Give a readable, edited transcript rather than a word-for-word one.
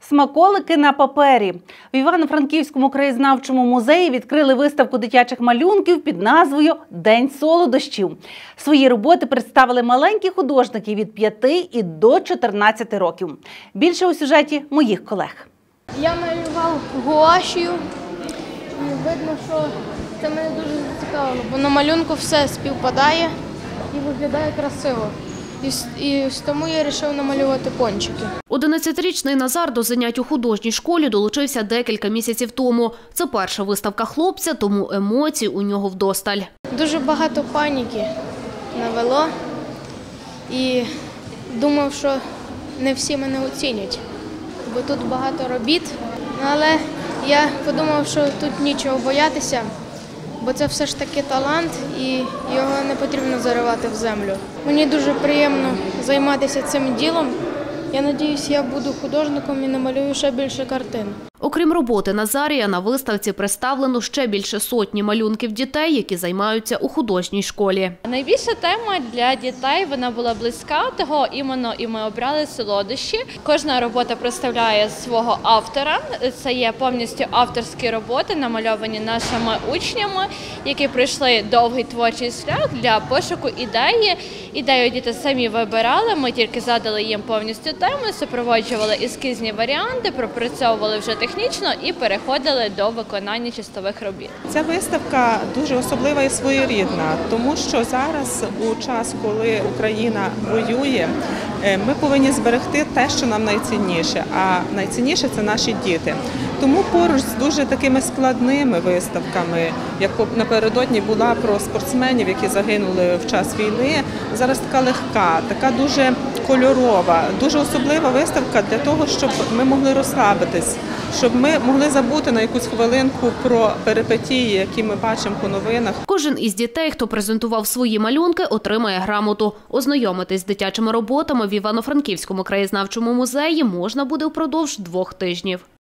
Смаколики на папері. В Івано-Франківському краєзнавчому музеї відкрили виставку дитячих малюнків під назвою «День солодощів». Свої роботи представили маленькі художники від 5 і до 14 років. Більше у сюжеті моїх колег. Я малював гуашею і видно, що це мене дуже зацікавило, бо на малюнку все співпадає і виглядає красиво. І тому я вирішив намалювати пончики. 11-річний Назар до занять у художній школі долучився декілька місяців тому. Це перша виставка хлопця, тому емоцій у нього вдосталь. Дуже багато паніки навело і думав, що не всі мене оцінять, бо тут багато робіт. Але я подумав, що тут нічого боятися, бо це все ж таки талант і його не потрібно заривати в землю. Мені дуже приємно займатися цим ділом. Я сподіваюся, я буду художником і намалюю ще більше картин. Окрім роботи Назарія, на виставці представлено ще більше сотні малюнків дітей, які займаються у художній школі. Найбільша тема для дітей, вона була близька, того іменно і ми обрали солодощі. Кожна робота представляє свого автора. Це є повністю авторські роботи, намальовані нашими учнями, які пройшли довгий творчий шлях для пошуку ідеї. Ідею діти самі вибирали, ми тільки задали їм повністю тему, супроводжували ескізні варіанти, пропрацьовували вже технічно і переходили до виконання чистових робіт. Ця виставка дуже особлива і своєрідна, тому що зараз, у час, коли Україна воює, ми повинні зберегти те, що нам найцінніше, а найцінніше – це наші діти. Тому поруч з дуже такими складними виставками, як напередодні була про спортсменів, які загинули в час війни, зараз така легка, така дуже кольорова, дуже особлива виставка для того, щоб ми могли розслабитись, щоб ми могли забути на якусь хвилинку про перипетії, які ми бачимо по новинах. Кожен із дітей, хто презентував свої малюнки, отримає грамоту. Ознайомитись з дитячими роботами в Івано-Франківському краєзнавчому музеї можна буде впродовж 2 тижнів.